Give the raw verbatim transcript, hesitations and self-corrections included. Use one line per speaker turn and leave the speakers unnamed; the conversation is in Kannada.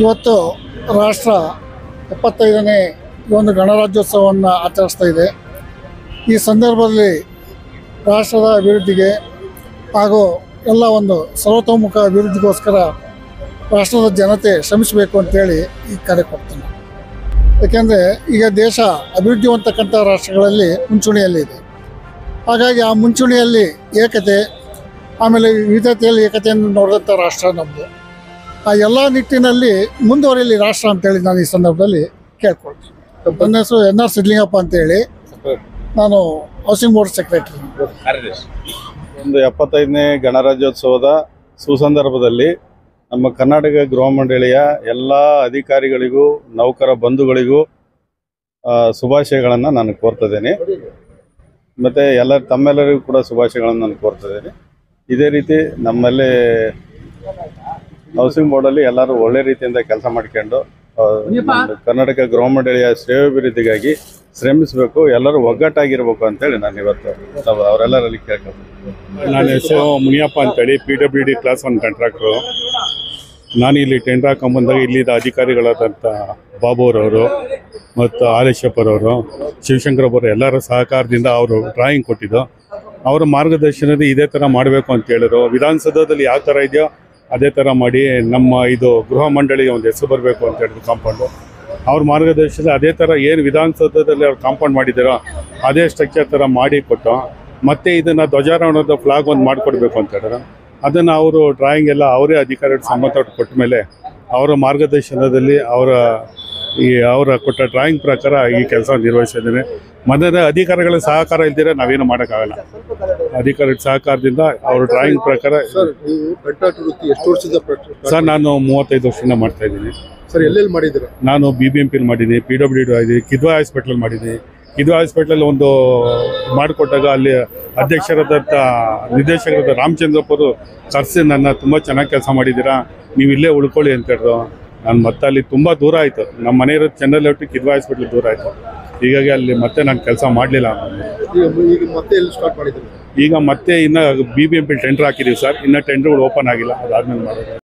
ಇವತ್ತು ರಾಷ್ಟ್ರ ಎಪ್ಪತ್ತೈದನೇ ಈ ಒಂದು ಗಣರಾಜ್ಯೋತ್ಸವವನ್ನು ಆಚರಿಸ್ತಾ ಇದೆ. ಈ ಸಂದರ್ಭದಲ್ಲಿ ರಾಷ್ಟ್ರದ ಅಭಿವೃದ್ಧಿಗೆ ಹಾಗೂ ಎಲ್ಲ ಒಂದು ಸರ್ವತೋಮುಖ ಅಭಿವೃದ್ಧಿಗೋಸ್ಕರ ರಾಷ್ಟ್ರದ ಜನತೆ ಶ್ರಮಿಸಬೇಕು ಅಂತೇಳಿ ಈ ಕರೆ ಕೊಡ್ತೀನಿ. ಏಕೆಂದರೆ ಈಗ ದೇಶ ಅಭಿವೃದ್ಧಿ ಹೊಂದತಕ್ಕಂಥ ರಾಷ್ಟ್ರಗಳಲ್ಲಿ ಮುಂಚೂಣಿಯಲ್ಲಿದೆ. ಹಾಗಾಗಿ ಆ ಮುಂಚೂಣಿಯಲ್ಲಿ ಏಕತೆ, ಆಮೇಲೆ ವಿವಿಧತೆಯಲ್ಲಿ ಏಕತೆಯನ್ನು ನೋಡಿದಂಥ ರಾಷ್ಟ್ರ ನಮ್ಮದು. ಆ ಎಲ್ಲ ನಿಟ್ಟಿನಲ್ಲಿ ಮುಂದುವರಿಯಲಿ ರಾಷ್ಟ್ರ ಅಂತೇಳಿ ನಾನು ಈ ಸಂದರ್ಭದಲ್ಲಿ ಕೇಳ್ಕೊಳ್ತೀನಿ. ನನ್ನ ಹೆಸರು ಎನ್ ಆರ್ ಸಿದ್ಲಿಂಗಪ್ಪ ಅಂತೇಳಿ, ನಾನು ಹೌಸಿಂಗ್ ಬೋರ್ಡ್ ಸೆಕ್ರೆಟರಿ.
ಒಂದು ಎಪ್ಪತ್ತೈದನೇ ಗಣರಾಜ್ಯೋತ್ಸವದ ಸುಸಂದರ್ಭದಲ್ಲಿ ನಮ್ಮ ಕರ್ನಾಟಕ ಗೃಹ ಮಂಡಳಿಯ ಎಲ್ಲ ಅಧಿಕಾರಿಗಳಿಗೂ ನೌಕರ ಬಂಧುಗಳಿಗೂ ಶುಭಾಶಯಗಳನ್ನು ನಾನು ಕೋರ್ತಿದ್ದೇನೆ. ಮತ್ತು ಎಲ್ಲ ತಮ್ಮೆಲ್ಲರಿಗೂ ಕೂಡ ಶುಭಾಶಯಗಳನ್ನು ನಾನು ಕೋರ್ತಿದ್ದೇನೆ. ಇದೇ ರೀತಿ ನಮ್ಮಲ್ಲಿ ಹೌಸಿಂಗ್ ಬೋರ್ಡಲ್ಲಿ ಎಲ್ಲರೂ ಒಳ್ಳೆ ರೀತಿಯಿಂದ ಕೆಲಸ ಮಾಡ್ಕೊಂಡು ಕರ್ನಾಟಕ ಗೃಹ ಮಂಡಳಿಯ ಶ್ರೇಯೋಭಿವೃದ್ಧಿಗಾಗಿ ಶ್ರಮಿಸಬೇಕು, ಎಲ್ಲರೂ ಒಗ್ಗಟ್ಟಾಗಿರ್ಬೇಕು ಅಂತೇಳಿ ನಾನು ಇವತ್ತು ಅವರೆಲ್ಲರಲ್ಲಿ ಕೇಳ್ಕೊಳ್ತೀನಿ.
ನನ್ನ ಹೆಸರು ಮುನಿಯಪ್ಪ ಅಂತೇಳಿ, P W D class one contractor. ನಾನು ಇಲ್ಲಿ ಟೆಂಡರ್ ಹಾಕೊಂಡ್ಬಂದಾಗ ಇಲ್ಲಿದ್ದ ಅಧಿಕಾರಿಗಳಾದಂಥ ಬಾಬುರವರು ಮತ್ತು ಆಲೇಶಪ್ಪರವರು, ಶಿವಶಂಕರಪ್ಪರು ಎಲ್ಲರ ಸಹಕಾರದಿಂದ ಅವರು ಡ್ರಾಯಿಂಗ್ ಕೊಟ್ಟಿದ್ದು. ಅವರ ಮಾರ್ಗದರ್ಶನದ ಇದೇ ಥರ ಮಾಡಬೇಕು ಅಂತ ಹೇಳಿದ್ರು. ವಿಧಾನಸೌಧದಲ್ಲಿ ಯಾವ ಥರ ಇದೆಯೋ ಅದೇ ಥರ ಮಾಡಿ ನಮ್ಮ ಇದು ಗೃಹ ಮಂಡಳಿಗೆ ಒಂದು ಹೆಸರು ಬರಬೇಕು ಅಂತ ಹೇಳಿದ್ರು ಕಾಂಪೌಂಡು. ಅವ್ರ ಮಾರ್ಗದರ್ಶನ ಅದೇ ಥರ ಏನು ವಿಧಾನಸೌಧದಲ್ಲಿ ಅವ್ರು ಕಾಂಪೌಂಡ್ ಮಾಡಿದ್ದಾರೋ ಅದೇ ಸ್ಟ್ರಕ್ಚರ್ ಥರ ಮಾಡಿ ಕೊಟ್ಟು, ಮತ್ತು ಇದನ್ನು ಧ್ವಜಾರೋಹಣದ ಫ್ಲಾಗ್ ಒಂದು ಮಾಡಿಕೊಡ್ಬೇಕು ಅಂತ ಹೇಳಿದ್ರು. ಅದನ್ನು ಅವರು ಡ್ರಾಯಿಂಗ್ ಎಲ್ಲ ಅವರೇ ಅಧಿಕಾರಿಗಳು ಸಮ್ಮತ ಕೊಟ್ಟ ಮೇಲೆ ಅವರ ಮಾರ್ಗದರ್ಶನದಲ್ಲಿ ಅವರ ಈ ಅವರ ಕೊಟ್ಟ ಡ್ರಾಯಿಂಗ್ ಪ್ರಕಾರ ಈ ಕೆಲಸ ನಿರ್ವಹಿಸಿದ್ದೇನೆ. ಮೊದಲ ಅಧಿಕಾರಿಗಳ ಸಹಕಾರ ಇಲ್ದಿರ ನಾವೇನು ಮಾಡೋಕ್ಕಾಗಲ್ಲ. ಅಧಿಕಾರಿಗಳ ಸಹಕಾರದಿಂದ ಅವ್ರ ಡ್ರಾಯಿಂಗ್ ಪ್ರಕಾರ. ಸರ್, ನಾನು ಮೂವತ್ತೈದು ವರ್ಷದಿಂದ ಮಾಡ್ತಾ ಇದ್ದೀನಿ.
ಸರ್, ಎಲ್ಲೆಲ್ಲಿ ಮಾಡಿದ್ದೀರಾ?
ನಾನು ಬಿ ಬಿ ಎಂ ಪಿಲಿ ಮಾಡಿದ್ದೀನಿ, ಪಿ ಡಬ್ಲ್ಯೂ ಡಿ ಆಗಿದ್ದೀನಿ, ಕಿದ್ವಾ ಹಾಸ್ಪಿಟ್ಲಲ್ಲಿ ಮಾಡಿದ್ದೀನಿ. ಕಿದ್ವಾ ಹಾಸ್ಪಿಟ್ಲಲ್ಲಿ ಒಂದು ಮಾಡಿಕೊಟ್ಟಾಗ ಅಲ್ಲಿ ಅಧ್ಯಕ್ಷರಾದಂಥ ನಿರ್ದೇಶಕರಾದ ರಾಮಚಂದ್ರಪ್ಪರು ಕರೆಸಿ ನನ್ನ ತುಂಬ ಚೆನ್ನಾಗಿ ಕೆಲಸ ಮಾಡಿದ್ದೀರಾ, ನೀವು ಇಲ್ಲೇ ಉಳ್ಕೊಳ್ಳಿ ಅಂತ ಹೇಳಿದ್ರು. ನಾನು ಮತ್ತೆ ಅಲ್ಲಿ ತುಂಬ ದೂರ ಆಯಿತು. ನಮ್ಮ ಮನೆ ಇರೋದು ಚೆನ್ನೈ ಲೆಫ್ಟ್ ಕಿದ್ವಾ ಹಾಸ್ಪಿಟ್ಲ್ ದೂರ ಆಯಿತು. ಹೀಗಾಗಿ ಅಲ್ಲಿ ಮತ್ತೆ ನಾನು ಕೆಲಸ ಮಾಡಲಿಲ್ಲ.
ಈಗ ಮತ್ತೆ ಎಲ್ಲಿ ಸ್ಟಾರ್ಟ್ ಮಾಡಿದ್ದೀವಿ?
ಈಗ ಮತ್ತೆ ಇನ್ನು B B M P tender ಹಾಕಿದ್ದೀವಿ ಸರ್. ಇನ್ನು ಟೆಂಡರ್ಗಳು ಓಪನ್ ಆಗಿಲ್ಲ, ಅದಾದ್ಮೇಲೆ ಮಾಡೋದು.